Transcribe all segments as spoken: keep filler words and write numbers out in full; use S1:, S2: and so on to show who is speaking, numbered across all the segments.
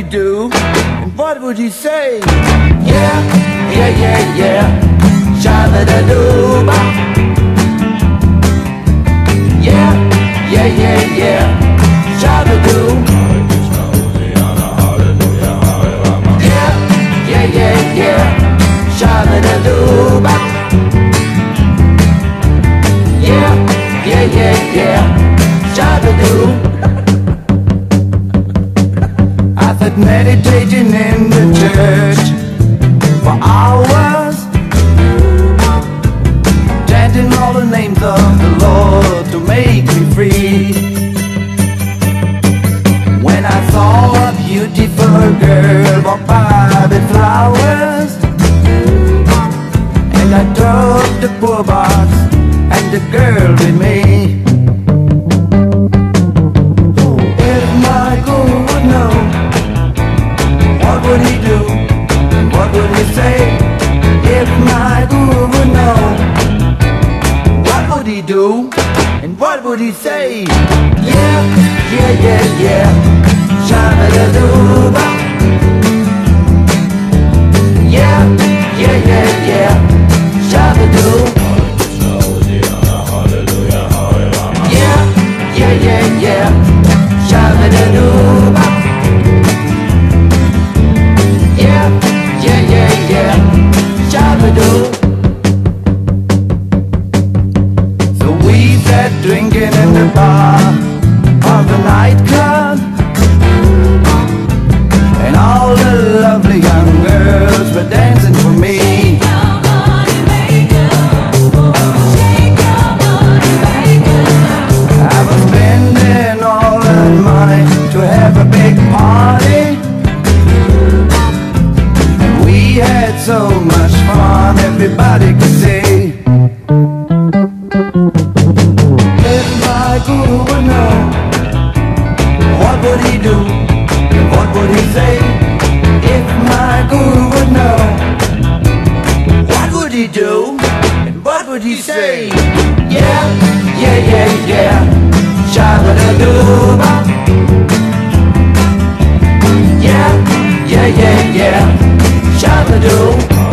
S1: do? And what would he say? Yeah, yeah, yeah, yeah. Shabba-da-doo-ba. Yeah, yeah, yeah, yeah. Shabba-doo. Yeah, yeah, yeah, yeah. Shabba-da-doo-ba. Yeah, yeah, yeah, yeah. Shabba-doo. I sat meditating in the church for hours, chanting all the names of the Lord to make me free. When I saw a beautiful girl walk by with flowers, and I took the poor box and the girl with me. If my guru would know, what would he do? And what would he say? If my guru would know, what would he do? And what would he say? Yeah, yeah, yeah, yeah. Shabba-da-doo-ba. Yeah, yeah, yeah, yeah. Shabba-doo. Yeah, yeah, yeah, yeah. Shabba-da-doo-ba. Yeah, yeah, yeah, yeah. Shabba-doo. So we sat drinking in the bar of the nightclub, and all the lovely young girls were dancing for me. I was spending all that money to have a big party, and we had so much fun, everybody could see. If my guru would know, what would he do? What would he say? If my guru would know, what would he do? And what would he say? Yeah, yeah, yeah, yeah. Shabba-da-doo-ba. Yeah, yeah, yeah, yeah. Shabba-doo.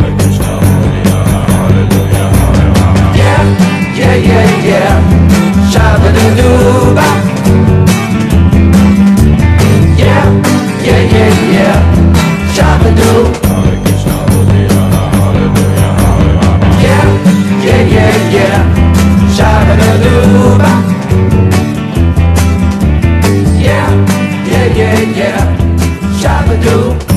S1: Yeah, yeah, yeah, yeah. Shabba-da-doo-ba. Yeah, yeah, yeah, yeah. Shabba-doo. Yeah, yeah, yeah, yeah. Shabba-da-doo-ba. Yeah, yeah, yeah, yeah. Shabba-doo.